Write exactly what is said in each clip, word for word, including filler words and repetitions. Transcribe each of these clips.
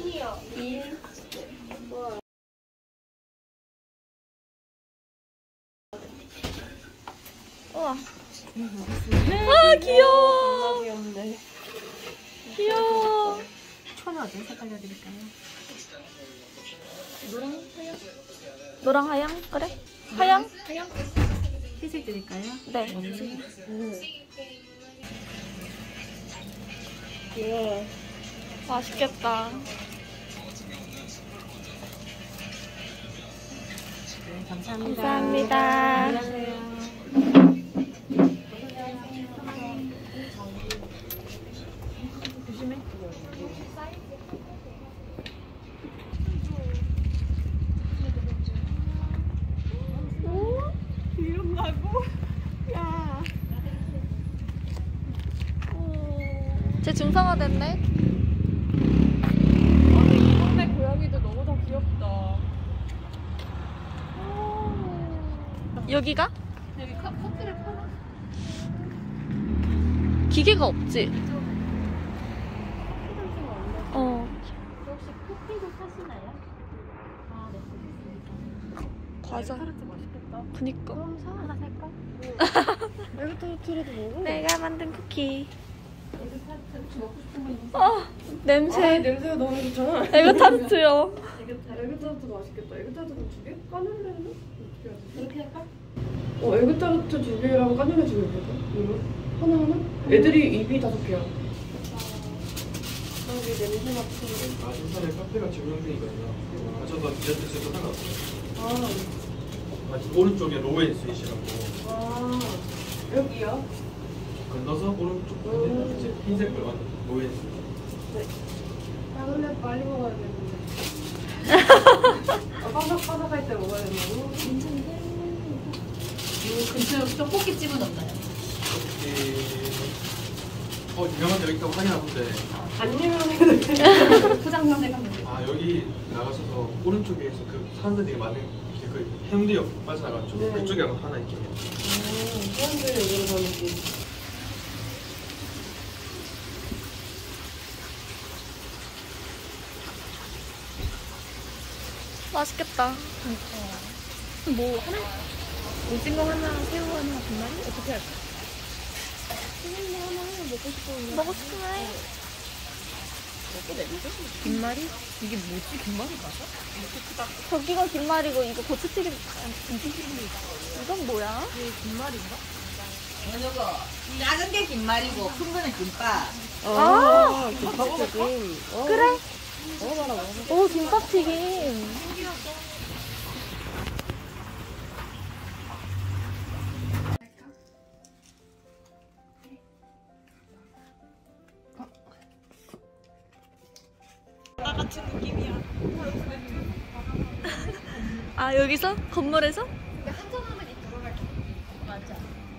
이. 우와. 아 귀여워. 귀엽네. 귀여워. 천은 어떤 색깔 드릴까요? 노랑 하양? 노랑 하양? 그래? 하양? 하양? 흰색 드릴까요? 네. 음. 예. 맛있겠다. 네, 감사합니다. 감사합니다. 안녕하세요. 조심해. 오? 이런다고? 야. 쟤 중성화 됐네. 아니 이 동네 고양이들 너무 다 귀엽다. 여기가? 여기 카, 커피를 팔아? 기계가 없지? 어. 혹시 커피도 사시나요? 아, 네. 과자. 타르트 맛있겠다. 그니까. 그럼 사 하나 살까? 에그 타르트라도 먹어? 내가 만든 쿠키. 에그 타르트 혹시 먹고 싶은 거 있어요? 어, 냄새. 아, 냄새가 너무 좋잖아. 에그 타르트요. 에그 타르트도 맛있겠다. 에그 타르트 두 개? 까눌레는? 어떻게 하지? 그렇게 할까? 어, 에그 타르트 두 개랑 까눌레 두 개거든? 이거? 하나하나? 애들이 입이 다섯 개야. 여기 냄새 맡으면. 아, 인터넷 카페가 지금 중이거든요. 가셔서 디저트 드셔도 상관없어요. 아, 아, 오른쪽에 로웬 스윗이라고 아, 여기요? 건너서 오른쪽 음. 흰색 걸 완전 로웬 스윗. 네. 까눌레 빨리 먹어야 되는데. 아, 바삭바삭할 때 먹어야 된다고? 괜찮은데? 근처에 떡볶이집은 없나요? 이... 어, 유명한 데 있다고 하긴 하는데 안 유명해. 포장만 해가면 돼. 아, 여기 나가셔서 오른쪽에서 그 사람들이 많은 그 해운대역 빠져나가지고 네. 그쪽에 하나 있긴 해요. 음, 사람들이 여기로 가는지. 맛있겠다. 뭐 하나? 오징어 하나, 새우 하나, 분말이? 어떻게 할까? 이거 하나 먹고 싶어. 먹고 싶네. 김말이? 이게 뭐지? 김말이 맞아? 저기가 김말이고 이거 고추튀김. 이건 뭐야? 이게 김말인가? 이거 작은 게 김말이고 큰 거는 김밥. 아, 김밥튀김. 어, 그래? 먹어봐라, 먹어봐. 오, 김밥튀김. 같은 느낌이야. 아, 여기서? 건물에서? 한잔하면 이 들어갈게. 맞아.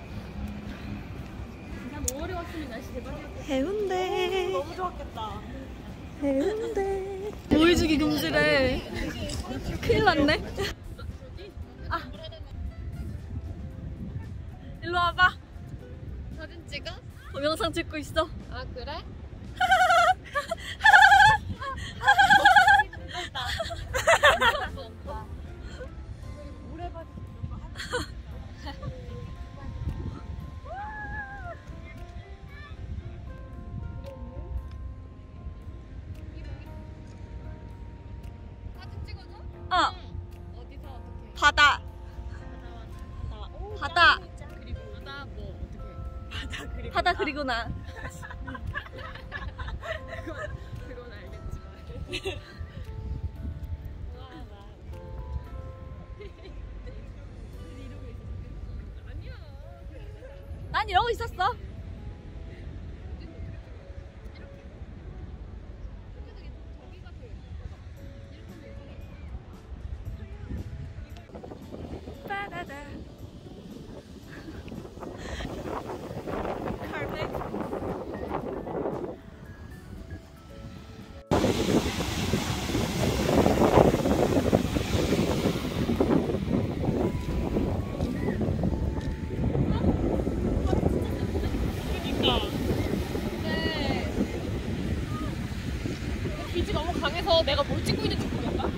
그냥 오월에 왔으면 날씨 대박이었겠다. 해운대. 너무 좋았겠다. 해운대. 보여주기 금지래. 큰일 났네. 아. 일로 와봐. 사진 찍어? 동영상 찍고 있어. 아, 그래? 사진 찍어줘? 어. 어디서 어떻게? 바다. 바다. 그리고 바다 뭐 어떻게? 바다 그리고 바다 그리고 나. 그건 알겠지만. 난 이러고 있었어. 바다다. 카펫. 방에서 내가 뭘 찍고 있는지 모르겠다.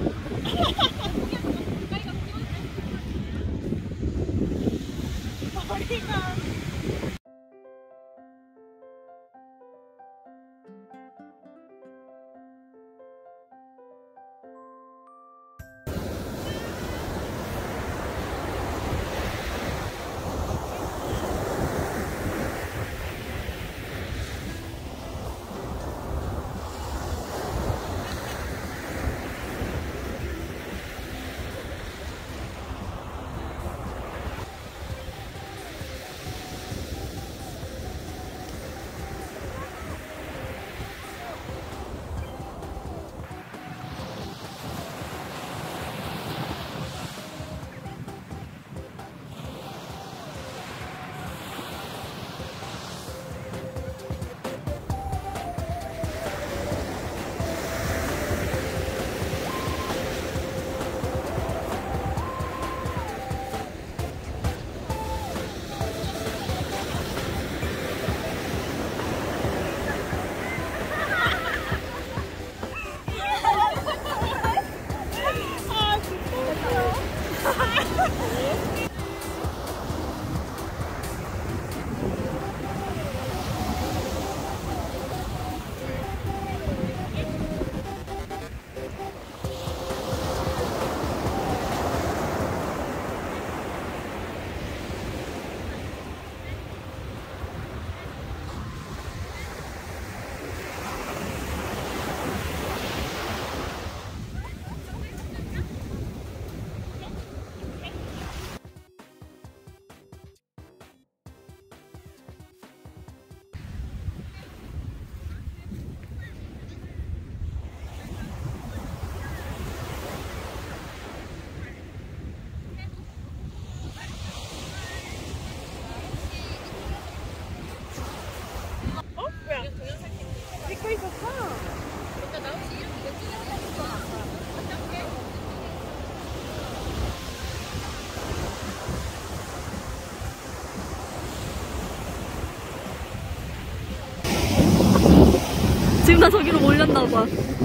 지금 다 저기로 몰렸나봐.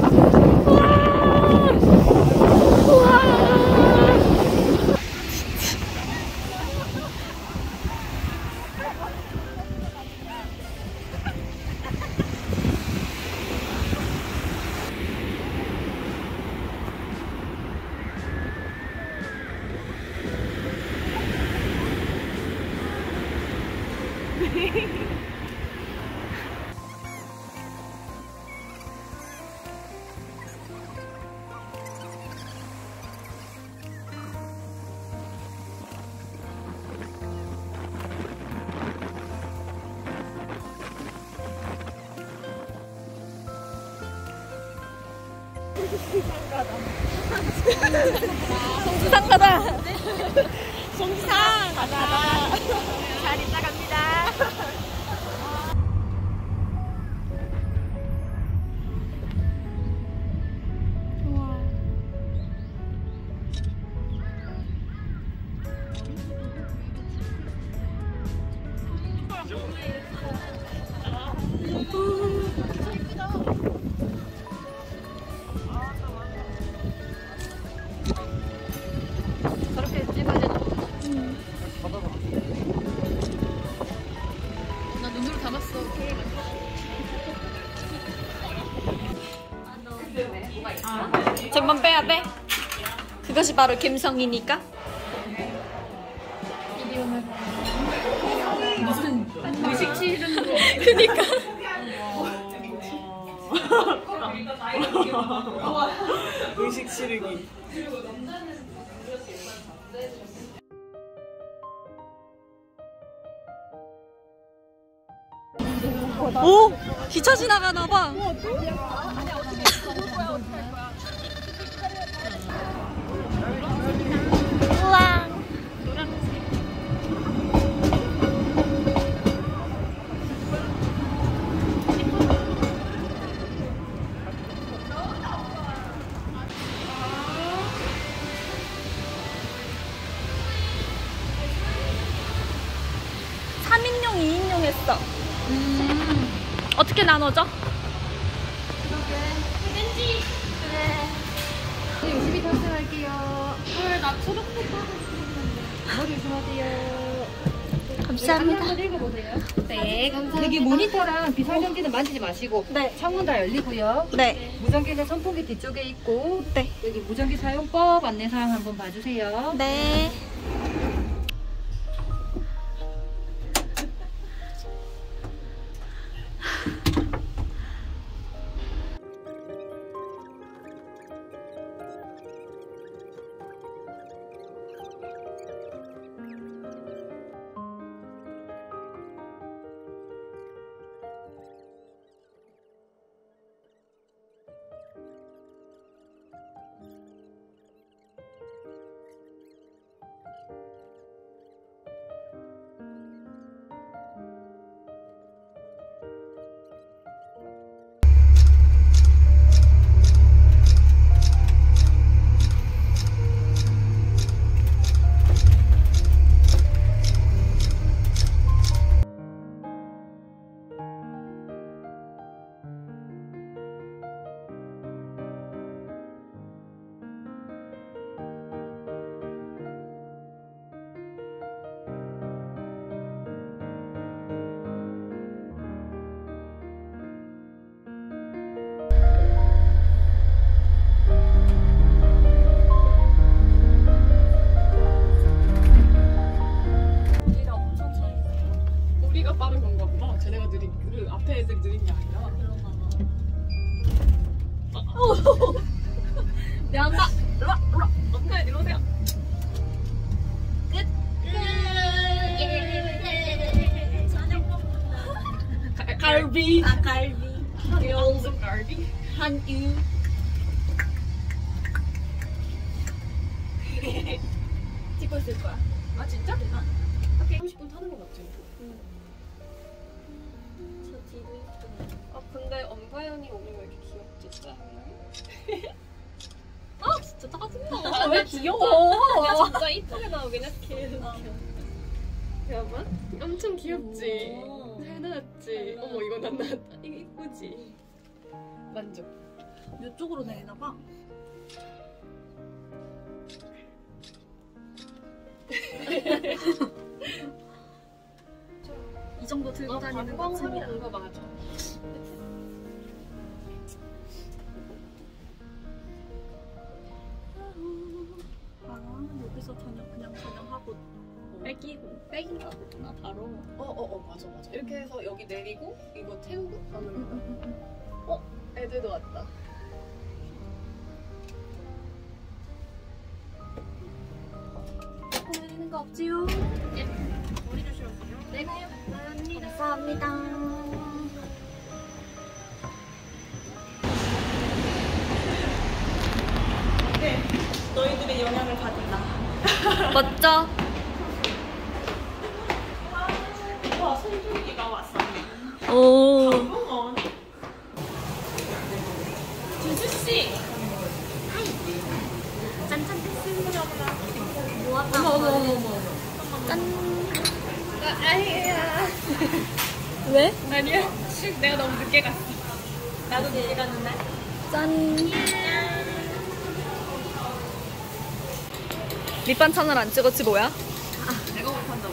우와! 우와! 송지상 가다. 송지상 가다. 잘 있다 갑니다. 저렇게 찍어야 되나? 나 눈으로 담았어. 쟁반 빼야 돼. 그것이 바로 갬성이니까. 무슨 의식치는 그니까. 의식 치르기. 오! 기차 지나가나봐. 우와. 삼 인용, 이 인용 했어. 음. 어떻게 나눠져? 왠지 열심히 탑승할게요. 헐, 나 초록색 머리 조심하세요. 감사합니다. 한번 읽어보세요. 네, 감사합니다. 여기 모니터랑 비상전기는 만지지 마시고. 네. 창문 다 열리고요. 네. 무전기는 선풍기 뒤쪽에 있고. 네. 여기 무전기 사용법 안내사항 한번 봐주세요. 네. 우리가 빠른 건가 보다. 쟤네가 느린 그 앞에 애들이 느린 게 아니라. 미안하다. 일로 와, 일로 와. 네, 이리 오세요. 갈비. 아, 갈비. 영수 갈비. 한유. 찍고 있을 거야. 아 진짜? 오케이. 삼십 분 타는 거 맞지? 저 뒤도 이쁘네. 아 근데 엄가연이 오늘 왜 이렇게 귀엽지? 짜증나. 아, 진짜 짜증나. 아, 왜 귀여워? 진짜 이쁘게 나오긴 했어. 여러분? 엄청 귀엽지? 오. 잘 나왔지? 어머 이거 난 나왔다. 이거 이쁘지? 만족. 이쪽으로 내리나 봐. 이 정도 들고 너 다니는 거 관광하러 쯤이라. 온거 맞아. 아, 여기서 저녁 그냥 저녁하고 빼기고 빼기가 보구나 바로. 어어어 맞아 맞아. 이렇게 해서 여기 내리고 이거 태우고 가는 거야. 어? 애들도 왔다. 보이는 거 없지요? 머리 조심하세요. 네, 감사합니다. 감사합니다. 네, 너희들의 영향을 받는다. 멋져. 와, 손주기가 왔었네. 오. 어머. 주주씨. 짠짠 됐습니다. 모았다. 어머 어머 어머 어머. 짠. 아니야. 왜? 아니야. 슉 내가 너무 늦게 갔어. 나도 내일 갔는데. 짠. 밑반찬을 안 찍었지 뭐야? 내가 못한다고.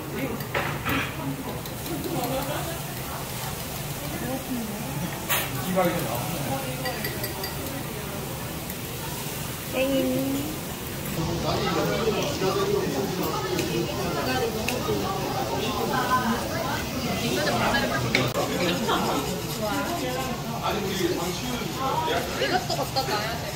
땡. 이것도 갖다 놔야 돼.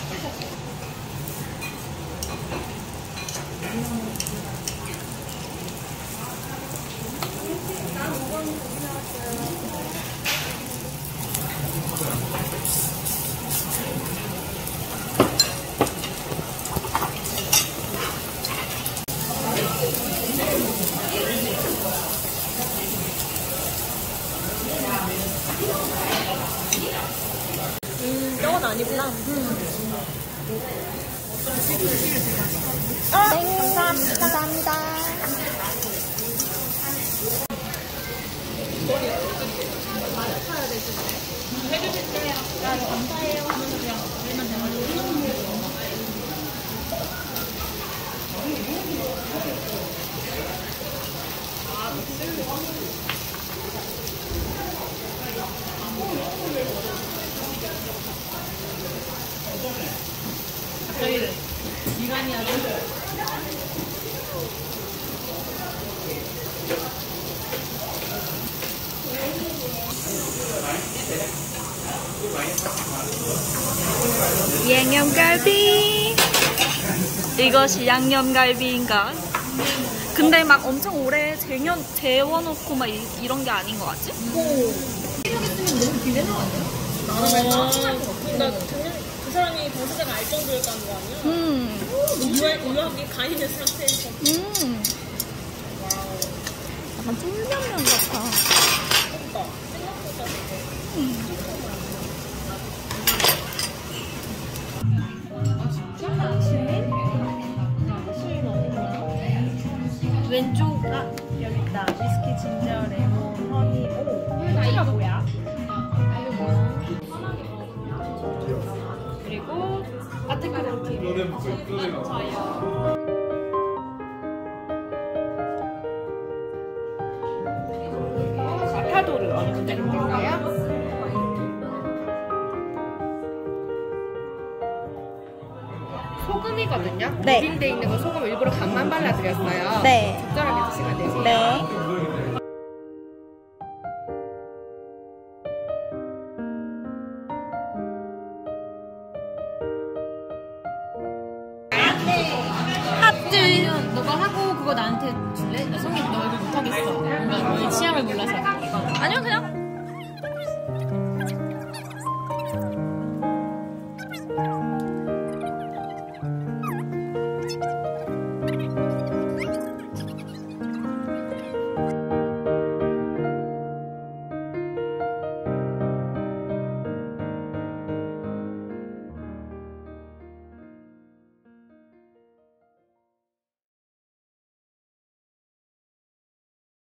음, 저건 아니구나. 아, 네, 감사합니다. 감사합니다. 해주실 때, 야, 이거 감사해요 하면서 그냥 들면 돼가지고. 양념갈비. 이것이 양념갈비인가? 근데 막 엄청 오래 재년, 재워놓고 막 이, 이런 게 아닌 것 같지? 나 그 사람이 당사자가 알 정도였다는 거 아니야? 음. 유학, 유학이 가 있는 상태에서. 음. 약간 쫄면면 같아. 그러니까 생각보다 왼쪽, 아, 여기 있다. 위스키, 진저, 레몬, 허니, 오. 이거 뭐야? 그리고 아테크로티. 마타도를 어느 분드릴까요 소금이거든요. 네. 무빙돼 있는 거 소금 일부러 간만 발라드렸어요. 네. 적절하게 드시면 되세요. 네. 하트. 너가 하고 그거 나한테 줄래? 나 성민 너 이거 못하겠어. 뭔가 너의 취향을 몰라서. 아니요,